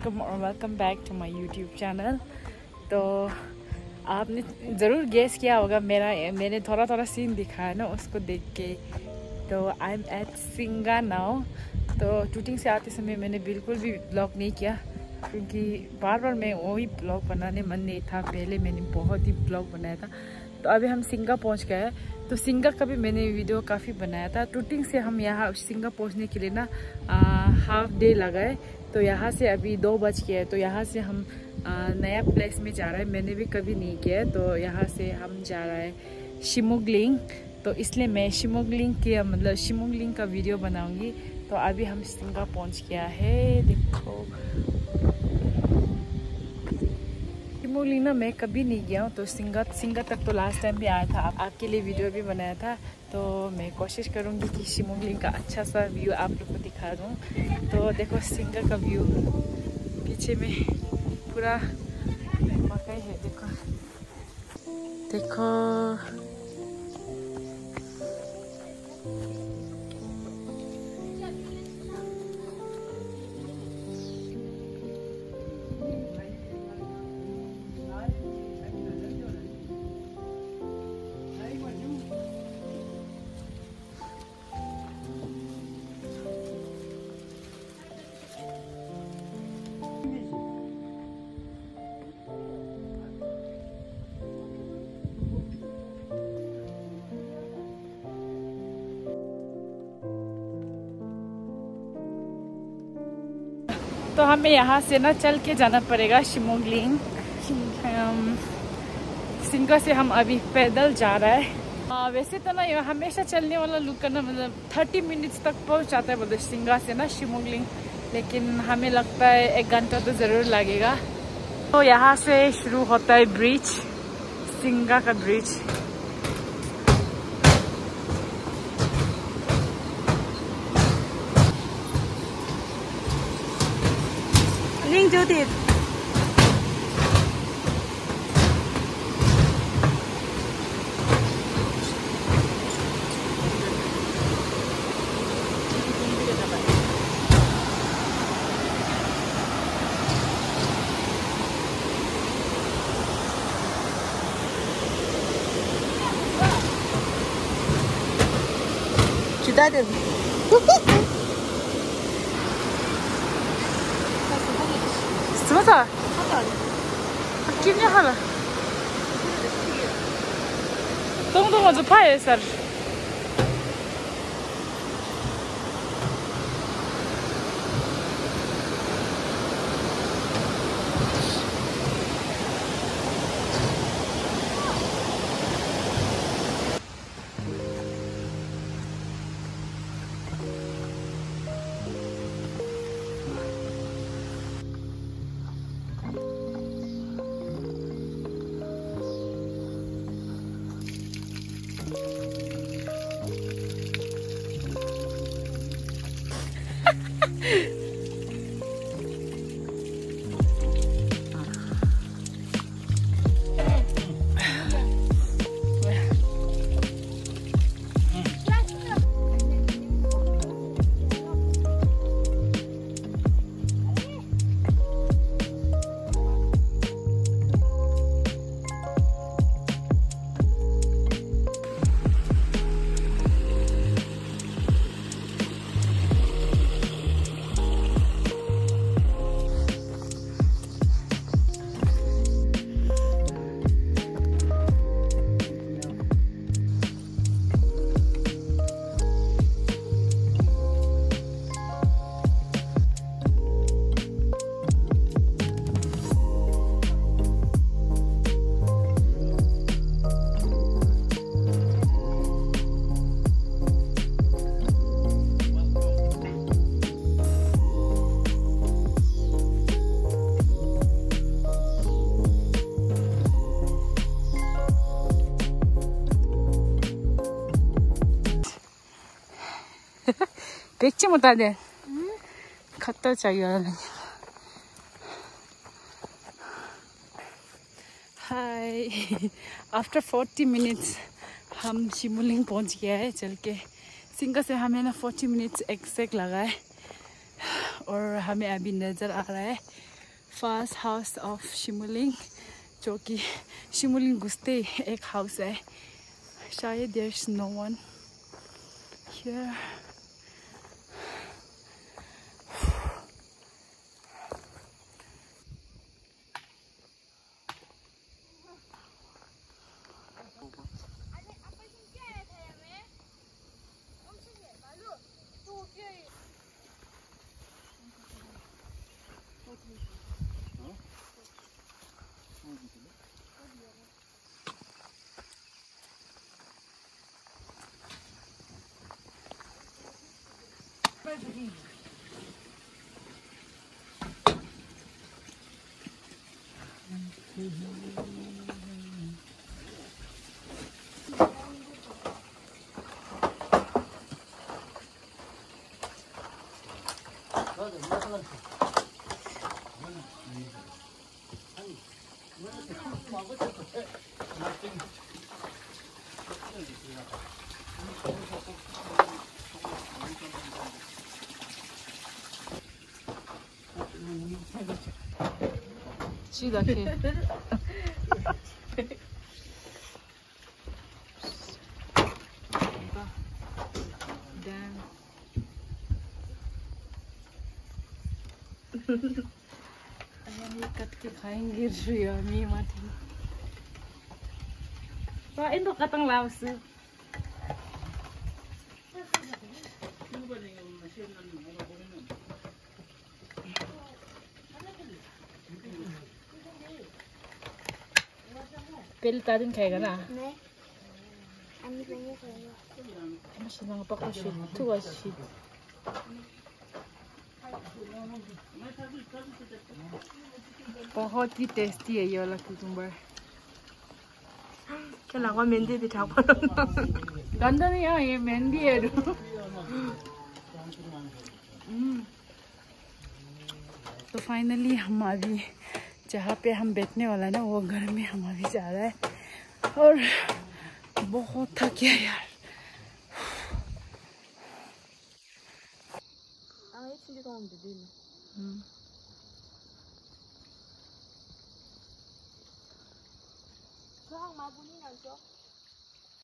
Welcome और welcome back to my YouTube channel. तो आपने ज़रूर गेस किया होगा मैंने थोड़ा सीन दिखाया ना उसको देख के। तो I am at Singa now. तो शूटिंग से आते समय मैंने बिल्कुल भी ब्लॉग नहीं किया क्योंकि बार मैं वही ब्लॉग बनाने मन नहीं था। पहले मैंने बहुत ही ब्लॉग बनाया था। तो अभी हम सिंगा पहुंच गए हैं। तो सिंगा का भी मैंने वीडियो काफ़ी बनाया था। शूटिंग से हम यहाँ सिंगा पहुंचने के लिए ना हाफ डे लगाए। तो यहाँ से अभी 2 बज गए। तो यहाँ से हम नया प्लेस में जा रहे हैं। मैंने भी कभी नहीं किया। तो यहाँ से हम जा रहे हैं शिमुलिंग। तो इसलिए मैं शिमुलिंग का वीडियो बनाऊंगी। तो अभी हम सिंगा पहुंच गया है। देखो शिमुलिंग ना मैं कभी नहीं गया हूँ। तो सिंगा तक तो लास्ट टाइम भी आया था। आपके लिए वीडियो भी बनाया था। तो मैं कोशिश करूँगी कि शिमुलिंग का अच्छा सा व्यू आप लोग को दिखा दूँ। तो देखो सिंगा का व्यू पीछे में पूरा मकई है। देखो तो हमें यहाँ से ना चल के जाना पड़ेगा शिमुलिंग। सिंगा से हम अभी पैदल जा रहा है। वैसे तो ना हमेशा चलने वाला लुक करना 30 मिनट्स तक पहुँच जाता है मतलब सिंगा से ना शिमुलिंग। लेकिन हमें लगता है 1 घंटा तो ज़रूर लगेगा। तो यहाँ से शुरू होता है ब्रिज, सिंगा का ब्रिज। जो थे 주다 든 스마타 김야 하나 동동아 저 파에 살 백지 못하네. 갖다 자기가. हाय आफ्टर 40 मिनट्स हम शिमुलिंग पहुंच गया है चल के। सिंगा से हमें ना 40 मिनट्स एक्सैक्ट लगा है और हमें अभी नज़र आ रहा है फर्स्ट हाउस ऑफ शिमुलिंग, जो कि शिमुलिंग घुसते एक हाउस है. शायद there is no one here. See that kid? Damn. ये कट के खाएंगे रियामी माटी. तो इन तो कतंग लाउस. Pili tadin kaya na. Ne? Ani pengen saya. Masih nang pakai shit, tu was shit. बहुत ही टेस्टी है ये वाला कुकुम्बर. क्या लगा मेहंदी दिखा पा गंदा नहीं है ये मेहंदी है. तो फाइनली हम अभी जहाँ पे हम बैठने वाला है ना वो घर में हम अभी जा रहा है और बहुत थक गया यार.